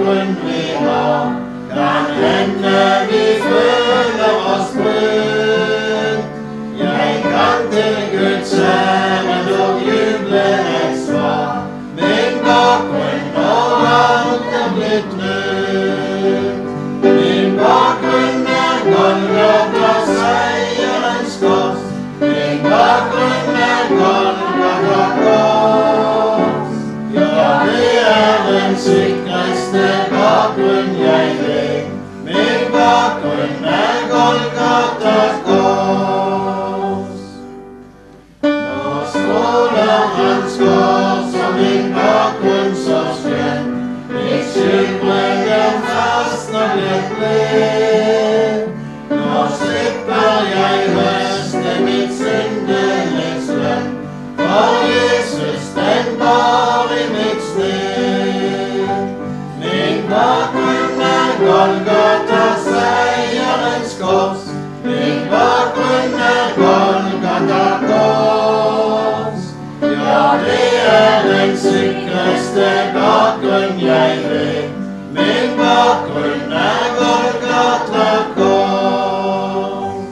bakgrunn vi har, kan hende vi føler oss brunt. Jeg kan til Guds ære og juble et svar, min bakgrunn og alt blitt nytt. Min bakgrunn Golgata, seierens kors. Min bakgrunn Golgata kors. Ja, det den sikreste bakgrunn jeg vet. Min bakgrunn Golgata kors. Nå stråler hans kors som min bakgrunn så skjønn. Mitt skyldbrennen fastner litt blid. Nå slipper jeg høste mitt syndelønn, for Jesus den bar i mitt sted. Min bakgrunn Golgata, seierens kors. Min bakgrunn Golgata kors. Ja, det den sikreste bakgrunn jeg vet. Min bakgrunn Golgata kors.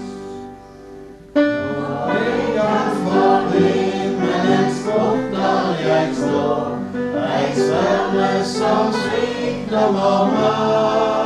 Nå jeg for himmelen spotter jeg står, ei sverre som svikter morgen.